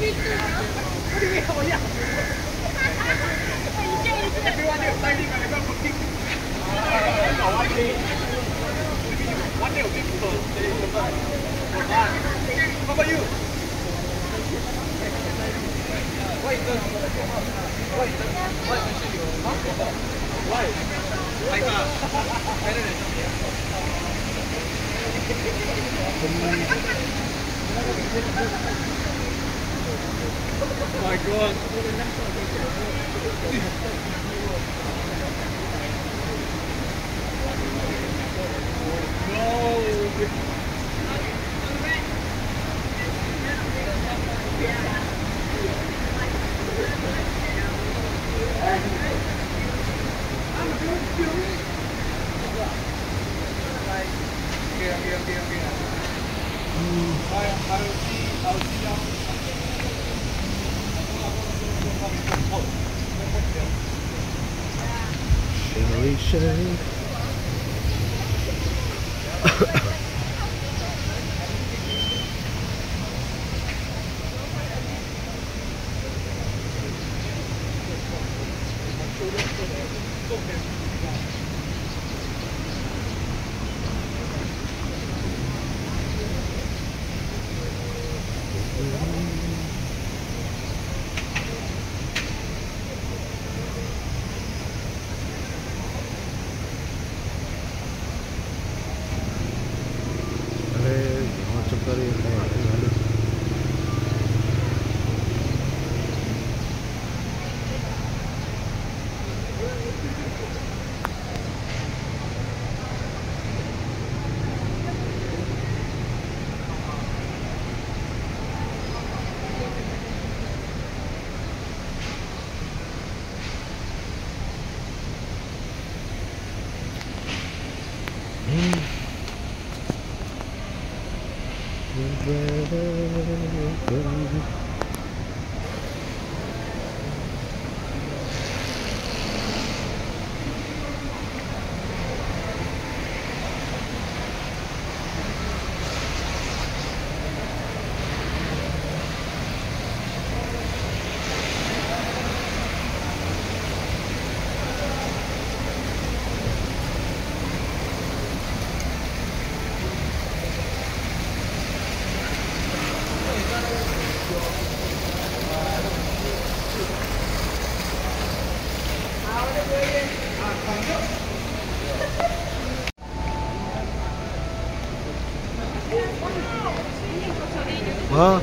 How about you? Why? Oh my God. Sherry. Hả?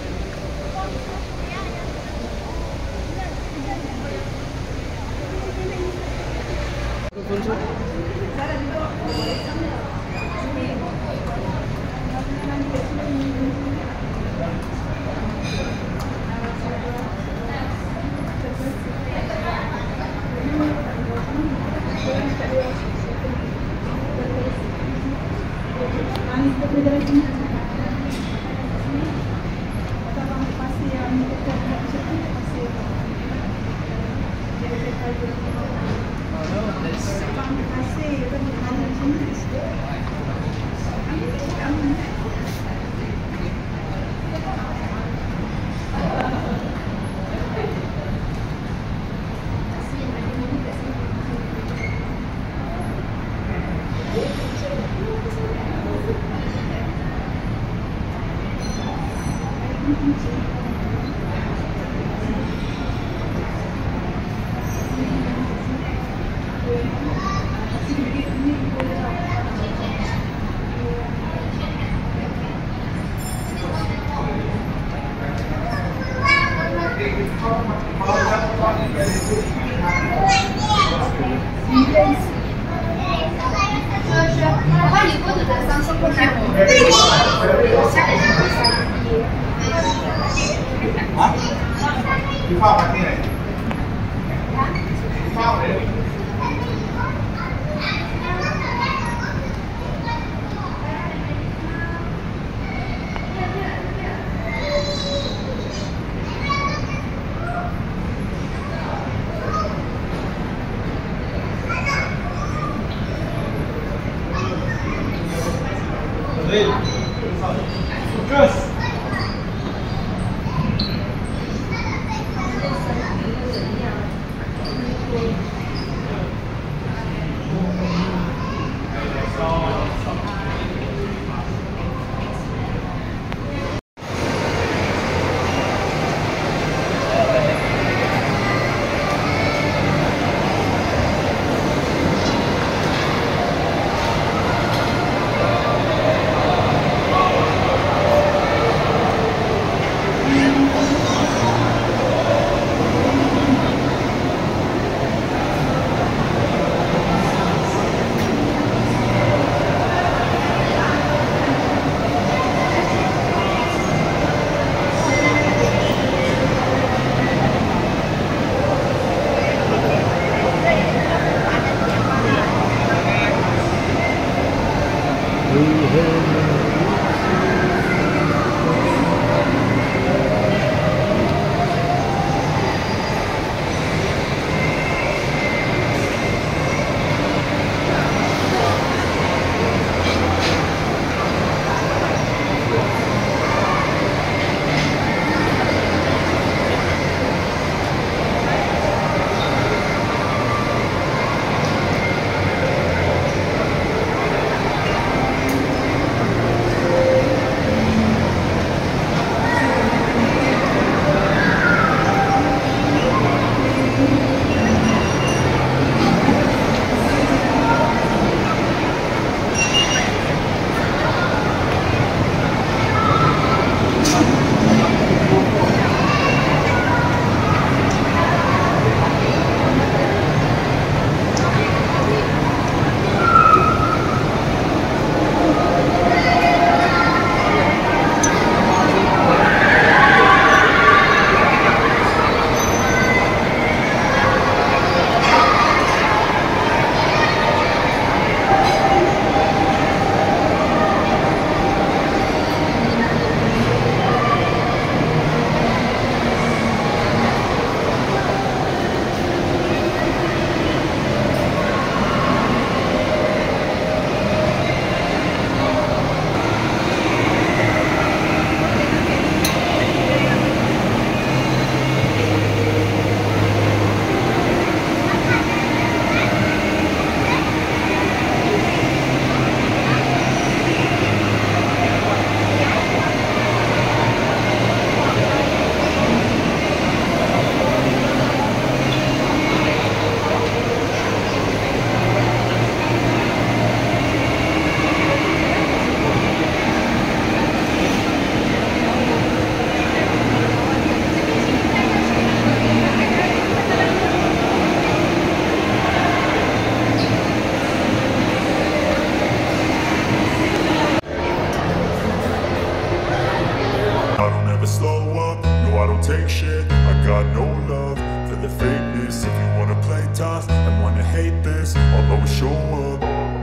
take shit. I got no love for the fakeness. If you wanna play tough and wanna hate this, I'll always show up.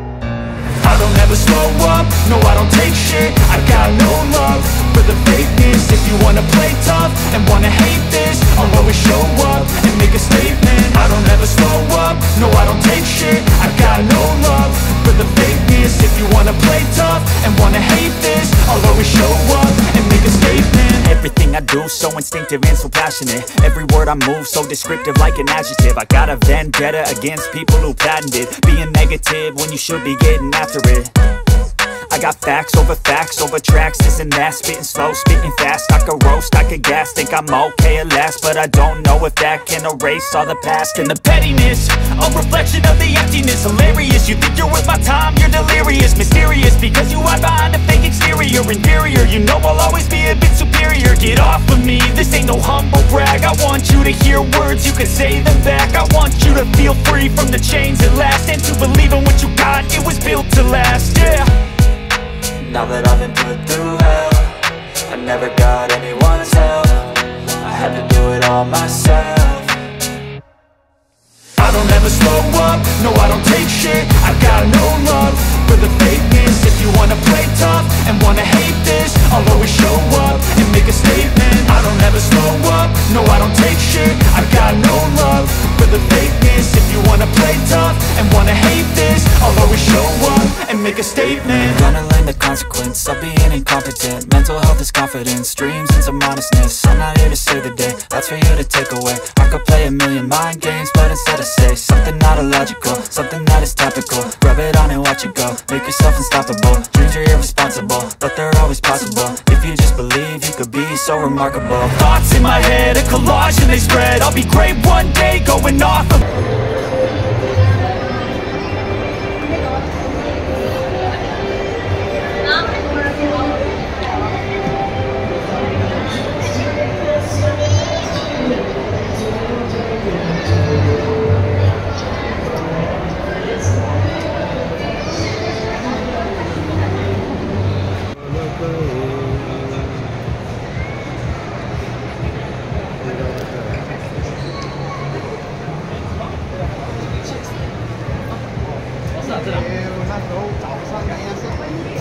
I don't ever slow up, no I don't take shit. I got no love for the fakeness. If you wanna play tough and wanna hate this, I'll always show up and make a statement. I don't ever slow up, no I don't take shit. I got no love for the fakeness. If you wanna play tough and wanna hate this, I'll always show up and make a statement. Everything I do so instinctive and so passionate. Every word I move so descriptive like an adjective. I got a vendetta against people who patented being negative when you should be getting after it. I got facts over tracks, this and that. Spitting slow, spitting fast. I could roast, I could gas. Think I'm okay at last, but I don't know if that can erase all the past. And the pettiness, a reflection of the emptiness. Hilarious, you think you're worth my time, you're delirious. Mysterious, because you hide behind a fake exterior. Inferior, you know I'll always be a bit superior. Get off of me, this ain't no humble brag. I want you to hear words, you can say them back. I want you to feel free from the chains at last, and to believe in what you got, it was built to last, yeah. Now that I've been put through hell, I never got anyone's help. I had to do it all myself. I don't ever slow up, no I don't take shit. I got no love for the fakeness. If you wanna play tough and wanna hate this, I'll always show up and make a statement. I don't ever slow up, no I don't take shit. I got no love for the fakeness. If you wanna play tough and wanna hate this, I'll always show up and make a statement. Gonna learn the consequence of being incompetent. Mental health is confidence, dreams and some honestness. I'm not here to save the day, that's for you to take away. I could play a million mind games, but instead I say something not illogical, something that is topical. Rub it on and watch it go, make yourself unstoppable. Dreams are irresponsible, but they're always possible. If you just believe, you could be so remarkable. Thoughts in my head, a collage and they spread. I'll be great one day, going off of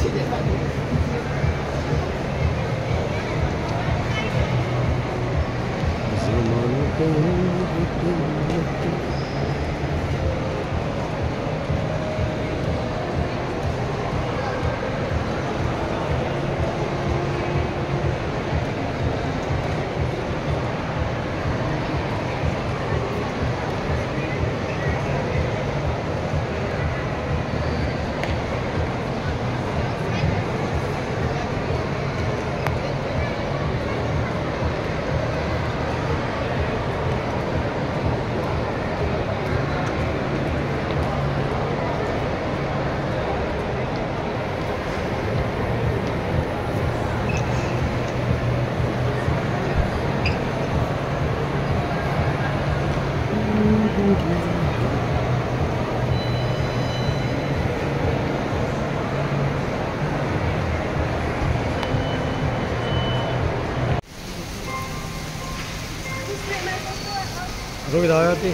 रुक जाओ आती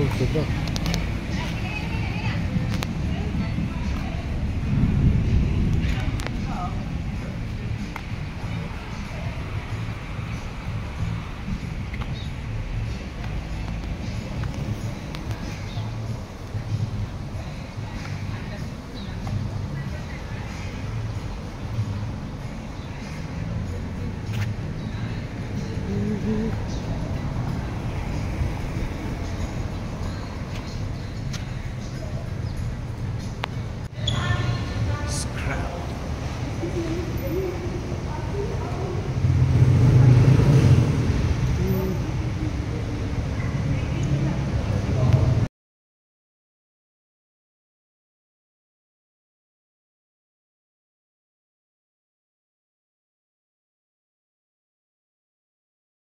오, 좋다.